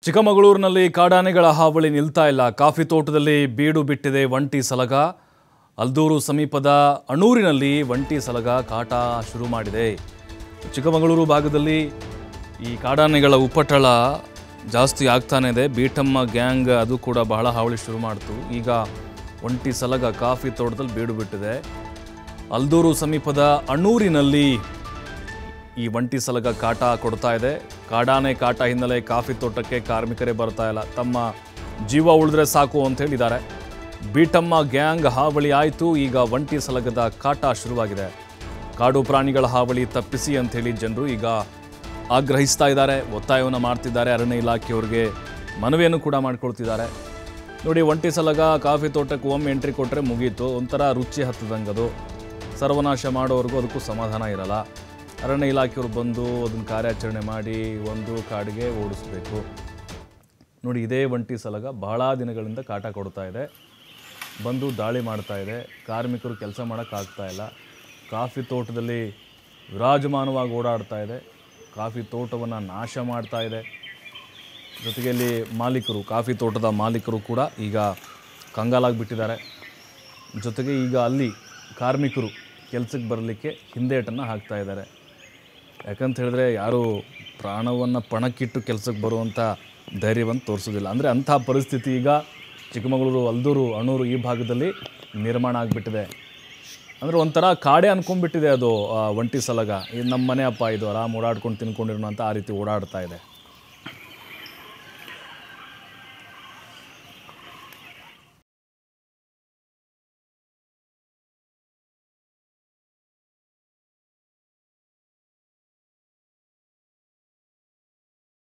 ಚಿಕ್ಕಮಗಳೂರಿನಲ್ಲಿ ಕಾಡಾನೆಗಳ ಹಾವಳಿ ನಿಲ್ತಾ ಇಲ್ಲ. ಕಾಫಿ ತೋಟದಲ್ಲಿ ಬೀಡು ಬಿಟ್ಟಿದೆ ಒಂಟಿ ಸಲಗ. ಅಲ್ದೂರು ಸಮೀಪದ ಅಣೂರಿನಲ್ಲಿ ಒಂಟಿ ಸಲಗ ಕಾಟ ಶುರು ಮಾಡಿದೆ. ಚಿಕ್ಕಮಗಳೂರು ಭಾಗದಲ್ಲಿ ಈ ಕಾಡಾನೆಗಳ ಉಪಟಳ ಜಾಸ್ತಿ ಆಗ್ತಾನೆ ಇದೆ. ಬೀಟಮ್ಮ ಗ್ಯಾಂಗ್ ಅದು ಕೂಡ ಬಹಳ ಹಾವಳಿ ಶುರು ಮಾಡ್ತು. ಈಗ ಒಂಟಿ ಸಲಗ ಕಾಫಿ ತೋಟದಲ್ಲಿ ಬೀಡು ಬಿಟ್ಟಿದೆ. ಅಲ್ದೂರು ಸಮೀಪದ ಅಣೂರಿನಲ್ಲಿ ಈ ಒಂಟಿ ಸಲಗ ಕಾಟ ಕೊಡ್ತಾ ಇದೆ. ಕಾಡಾನೆ ಕಾಟ ಹಿನ್ನೆಲೆ ಕಾಫಿ ತೋಟಕ್ಕೆ ಕಾರ್ಮಿಕರೇ ಬರ್ತಾ ಇಲ್ಲ. ತಮ್ಮ ಜೀವ ಉಳಿದ್ರೆ ಸಾಕು ಅಂತ ಹೇಳಿದ್ದಾರೆ. ಬೀಟಮ್ಮ ಗ್ಯಾಂಗ್ ಹಾವಳಿ ಆಯಿತು. ಈಗ ಒಂಟಿ ಸಲಗದ ಕಾಟ ಶುರುವಾಗಿದೆ. ಕಾಡು ಪ್ರಾಣಿಗಳ ಹಾವಳಿ ತಪ್ಪಿಸಿ ಅಂಥೇಳಿ ಜನರು ಈಗ ಆಗ್ರಹಿಸ್ತಾ ಇದ್ದಾರೆ, ಒತ್ತಾಯವನ್ನು ಮಾಡ್ತಿದ್ದಾರೆ. ಅರಣ್ಯ ಇಲಾಖೆಯವರಿಗೆ ಮನವಿಯನ್ನು ಕೂಡ ಮಾಡ್ಕೊಳ್ತಿದ್ದಾರೆ. ನೋಡಿ, ಒಂಟಿ ಸಲಗ ಕಾಫಿ ತೋಟಕ್ಕೆ ಒಮ್ಮೆ ಎಂಟ್ರಿ ಕೊಟ್ಟರೆ ಮುಗೀತು. ಒಂಥರ ರುಚಿ ಹತ್ತದಂಗದು. ಸರ್ವನಾಶ ಮಾಡೋವರೆಗೂ ಅದಕ್ಕೂ ಸಮಾಧಾನ ಇರಲ್ಲ. ಅರಣ್ಯ ಇಲಾಖೆಯವರು ಬಂದು ಅದನ್ನು ಕಾರ್ಯಾಚರಣೆ ಮಾಡಿ ಒಂದು ಕಾಡಿಗೆ ಓಡಿಸ್ಬೇಕು. ನೋಡಿ, ಇದೇ ಒಂಟಿ ಸಲಗ ಬಹಳ ದಿನಗಳಿಂದ ಕಾಟ ಕೊಡ್ತಾ ಇದೆ. ಬಂದು ದಾಳಿ ಮಾಡ್ತಾ ಇದೆ. ಕಾರ್ಮಿಕರು ಕೆಲಸ ಮಾಡೋಕ್ಕಾಗ್ತಾ ಇಲ್ಲ. ಕಾಫಿ ತೋಟದಲ್ಲಿ ವಿರಾಜಮಾನವಾಗಿ ಓಡಾಡ್ತಾ ಇದೆ. ಕಾಫಿ ತೋಟವನ್ನು ನಾಶ ಮಾಡ್ತಾ ಇದೆ. ಜೊತೆಗೆ ಇಲ್ಲಿ ಮಾಲೀಕರು, ಕಾಫಿ ತೋಟದ ಮಾಲೀಕರು ಕೂಡ ಈಗ ಕಂಗಾಲಾಗಿಬಿಟ್ಟಿದ್ದಾರೆ. ಜೊತೆಗೆ ಈಗ ಅಲ್ಲಿ ಕಾರ್ಮಿಕರು ಕೆಲಸಕ್ಕೆ ಬರಲಿಕ್ಕೆ ಹಿಂದೇಟನ್ನು ಹಾಕ್ತಾ ಇದ್ದಾರೆ. ಯಾಕಂತ ಹೇಳಿದ್ರೆ ಯಾರು ಪ್ರಾಣವನ್ನು ಪಣಕ್ಕಿಟ್ಟು ಕೆಲಸಕ್ಕೆ ಬರುವಂಥ ಧೈರ್ಯವನ್ನು ತೋರಿಸೋದಿಲ್ಲ. ಅಂದರೆ ಅಂಥ ಪರಿಸ್ಥಿತಿ ಈಗ ಚಿಕ್ಕಮಗಳೂರು, ಅಲ್ದೂರು, ಅಣೂರು ಈ ಭಾಗದಲ್ಲಿ ನಿರ್ಮಾಣ ಆಗಿಬಿಟ್ಟಿದೆ. ಅಂದರೆ ಒಂಥರ ಕಾಡೆ ಅಂದ್ಕೊಂಡ್ಬಿಟ್ಟಿದೆ ಅದು ಒಂಟಿ ಸಲಗ. ಇದು ನಮ್ಮ ಮನೆ ಅಪ್ಪ, ಇದು ಆರಾಮ್ ಓಡಾಡ್ಕೊಂಡು ತಿನ್ಕೊಂಡಿರೋಣ ಅಂತ ಆ ರೀತಿ ಓಡಾಡ್ತಾ ಇದೆ.